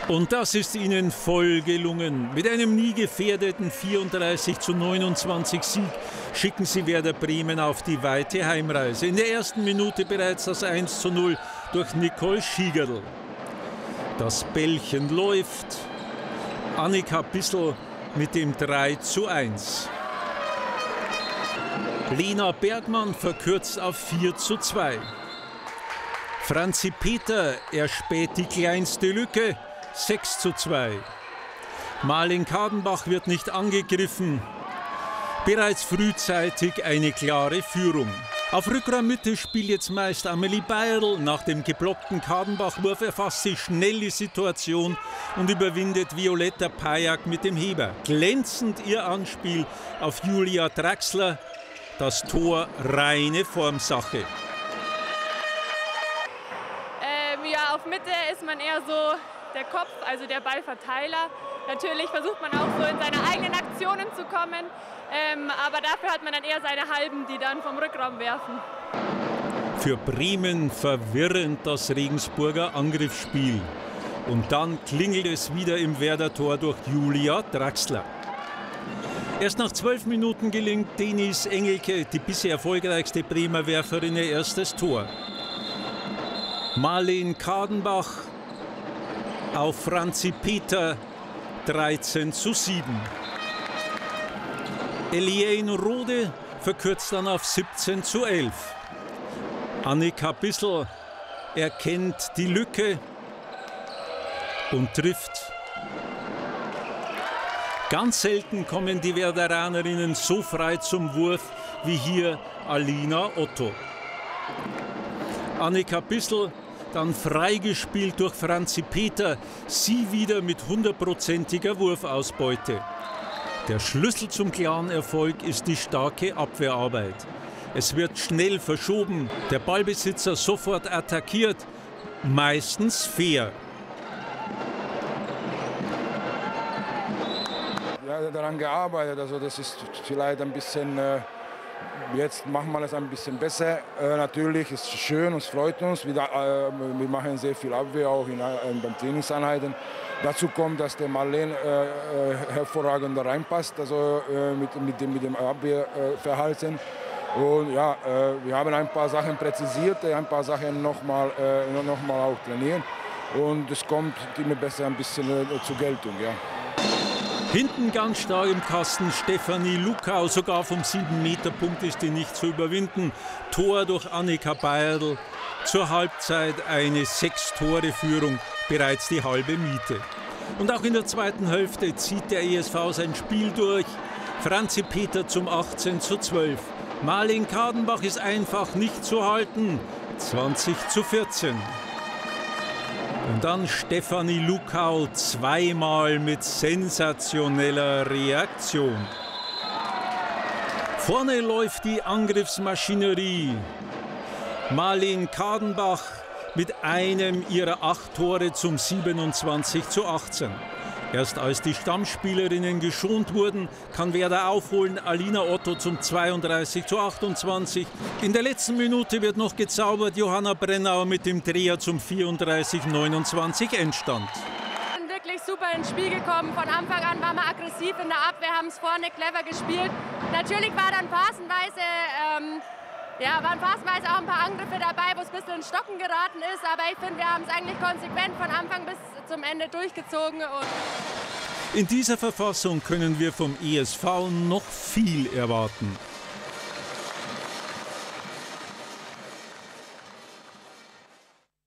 Und das ist ihnen voll gelungen. Mit einem nie gefährdeten 34:29 Sieg schicken sie Werder Bremen auf die weite Heimreise. In der ersten Minute bereits das 1:0 durch Nicole Schiegerl. Das Bällchen läuft. Annika Bissel mit dem 3:1. Lena Bergmann verkürzt auf 4:2. Franzi Peter erspäht die kleinste Lücke. 6:2. Malin Kadenbach wird nicht angegriffen. Bereits frühzeitig eine klare Führung. Auf Rückraummitte spielt jetzt meist Amelie Beierl. Nach dem geblockten Kadenbach-Wurf erfasst sie schnell die Situation und überwindet Violetta Pajak mit dem Heber. Glänzend ihr Anspiel auf Julia Draxler. Das Tor reine Formsache. Ja, auf Mitte ist man eher so der Kopf, also der Ballverteiler. Natürlich versucht man auch so in seine eigenen Aktionen zu kommen, aber dafür hat man dann eher seine Halben, die dann vom Rückraum werfen. Für Bremen verwirrend das Regensburger Angriffsspiel. Und dann klingelt es wieder im Werder-Tor durch Julia Draxler. Erst nach 12 Minuten gelingt Denise Engelke, die bisher erfolgreichste Bremer Werferin, ihr erstes Tor. Marleen Kadenbach auf Franzi Peter 13:7. Eliane Rode verkürzt dann auf 17:11. Annika Bissel erkennt die Lücke und trifft. Ganz selten kommen die Werderanerinnen so frei zum Wurf wie hier Alina Otto. Annika Bissel dann freigespielt durch Franzi Peter, sie wieder mit 100%iger Wurfausbeute. Der Schlüssel zum klaren Erfolg ist die starke Abwehrarbeit. Es wird schnell verschoben, der Ballbesitzer sofort attackiert, meistens fair. Ja, daran gearbeitet, also das ist vielleicht ein bisschen, jetzt machen wir das ein bisschen besser. Natürlich ist es schön, es freut uns, wir machen sehr viel Abwehr auch beim Trainingseinheiten. Dazu kommt, dass der Marleen hervorragend da reinpasst, also mit dem Abwehrverhalten. Und ja, wir haben ein paar Sachen präzisiert, ein paar Sachen noch mal auch trainieren. Und es kommt immer besser ein bisschen zur Geltung. Ja. Hinten ganz stark im Kasten Stefanie Lukau, sogar vom 7-Meter-Punkt ist die nicht zu überwinden. Tor durch Annika Beierl. Zur Halbzeit eine 6-Tore-Führung, bereits die halbe Miete. Und auch in der zweiten Hälfte zieht der ESV sein Spiel durch. Franzi Peter zum 18:12. Marleen Kadenbach ist einfach nicht zu halten. 20:14. Und dann Stefanie Lukau zweimal mit sensationeller Reaktion. Vorne läuft die Angriffsmaschinerie. Marleen Kadenbach mit einem ihrer 8 Tore zum 27:18. Erst als die Stammspielerinnen geschont wurden, kann Werder aufholen. Alina Otto zum 32:28. In der letzten Minute wird noch gezaubert. Johanna Brennauer mit dem Dreher zum 34:29 Endstand. Wir sind wirklich super ins Spiel gekommen. Von Anfang an waren wir aggressiv in der Abwehr, haben es vorne clever gespielt. Natürlich war dann phasenweise auch ein paar Angriffe dabei, wo es ein bisschen ins Stocken geraten ist. Aber ich finde, wir haben es eigentlich konsequent von Anfang bis zum Ende durchgezogen. In dieser Verfassung können wir vom ESV noch viel erwarten.